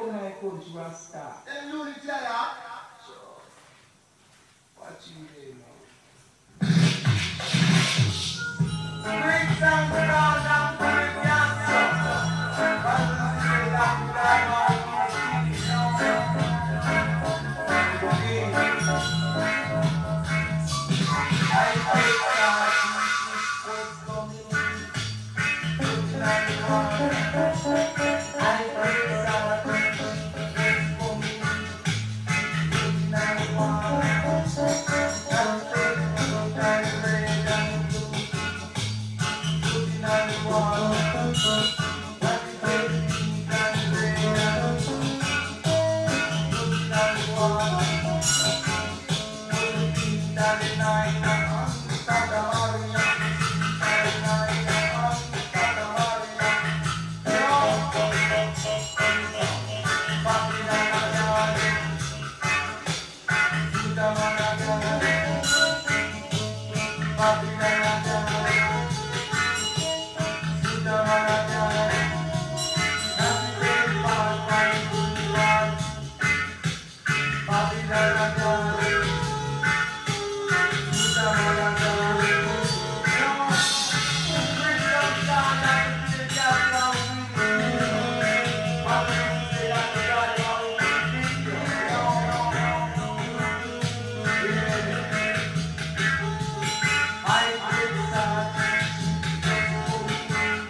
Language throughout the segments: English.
man coach Rasta. Them unity yeah. So, what you do now? Bring some ground and bring yourself. But you say that you don't know I take that what's coming in. I take that what's coming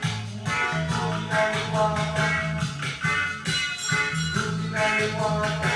I